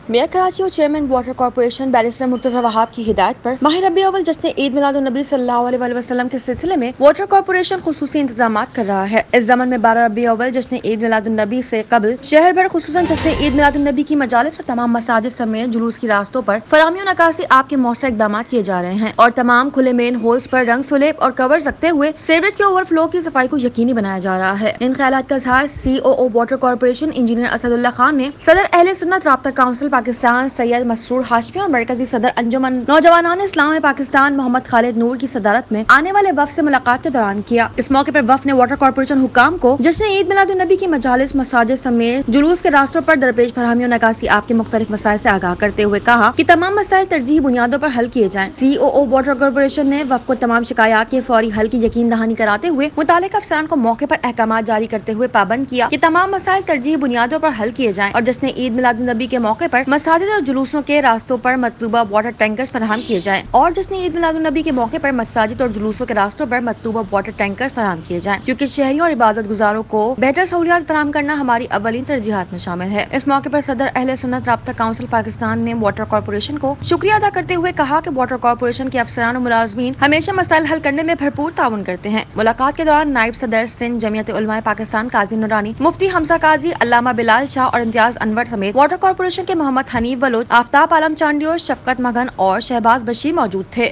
Mayor Karachi اور chairman water corporation barrister Murtaza Wahab کی ہدایت پر ماہ ربیع اول جشن عید میلاد النبی صلی اللہ علیہ وسلم کے سلسلے میں واٹر کارپوریشن خصوصی انتظامات کر رہا ہے۔ اس ضمن میں 12 ربیع اول جشن عید میلاد النبی سے قبل شہر بھر خصوصاً جشن عید میلاد النبی کی مجالس اور تمام مساجد سمیت جلوس کی راستوں پر فراہمی و نکاسی آپ کے مؤثر اقدامات کیے جا رہے ہیں اور تمام کھلے مین ہولز پر رنگ سلیب اور کورز رکھتے ہوئے سیوریج کے اوور فلو کی صفائی کو یقینی بنایا جا رہا ہے۔ ان خیالات کا اظہار COO water corporation engineer Asadullah Khan نے صدر اہل سنت رابطہ کونسل پاکستان سید مسرور ہاشمی اور مرکزی صدر انجمن نوجوانان اسلام پاکستان محمد خالد نور کی صدارت میں آنے والے وفد سے ملاقات کے دوران کیا۔ اس موقع پر وفد نے واٹر کارپوریشن حکام کو جشن عید میلاد النبی کی مجالس مساجد سمیت جلوس کے راستوں پر درپیش فراہمی و نکاسی آپ کے مختلف مسائل سے آگاہ کرتے ہوئے کہا کہ تمام مسائل ترجیحی بنیادوں پر حل کیے جائیں۔ COO واٹر کارپوریشن نے وفد کو تمام شکایات کے فوری حل کی یقین دہانی کراتے ہوئے متعلقہ افسران کو موقع پر احکامات جاری کرتے ہوئے پابند کیا کہ تمام مسائل ترجیحی بنیادوں پر حل کیے جائیں اور جشن عید میلاد النبی کے موقع پر مساجد اور جلوسوں کے راستوں پر مطلوبہ واٹر ٹینکرز فراہم کیے جائیں کیونکہ شہریوں اور عبادت گزاروں کو بہتر سہولیات فراہم کرنا ہماری اولین ترجیحات میں شامل ہے۔ اس موقع پر صدر اہل سنت رابطہ کونسل پاکستان نے واٹر کارپوریشن کو شکریہ ادا کرتے ہوئے کہا کہ واٹر کارپوریشن کے افسران اور ملازمین ہمیشہ مسائل حل کرنے میں بھرپور تعاون کرتے ہیں۔ ملاقات کے دوران نائب صدر سندھ جمعیت علماء پاکستان قاضی نورانی، مفتی حمزہ قاضی، علامہ بلال شاہ اور امتیاز انور سمیت واٹر کارپوریشن کے محمد حنیف ولود، آفتاب عالم چانڈیو، شفقت مگن اور شہباز بشیر موجود تھے۔